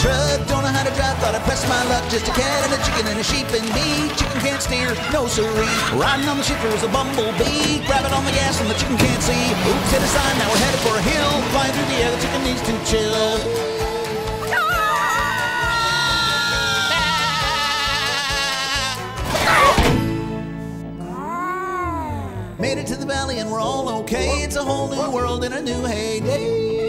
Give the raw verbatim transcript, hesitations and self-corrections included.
truck, don't know how to drive, thought I'd press my luck. Just a cat and a chicken and a sheep and me. Chicken can't steer, no siree. Riding on the shifter was a bumblebee. Grabbing on the gas and the chicken can't see. Oops, hit a sign, now we're headed for a hill. Flying through the air, the chicken needs to chill. Made it to the valley and we're all okay. It's a whole new world in a new heyday.